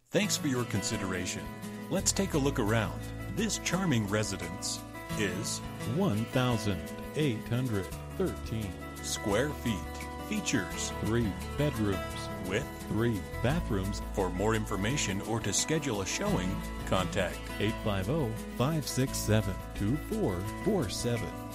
Thanks for your consideration. Let's take a look around. This charming residence is 1,813 square feet. Features 3 bedrooms with 3 bathrooms. For more information or to schedule a showing, contact 850-567-2447.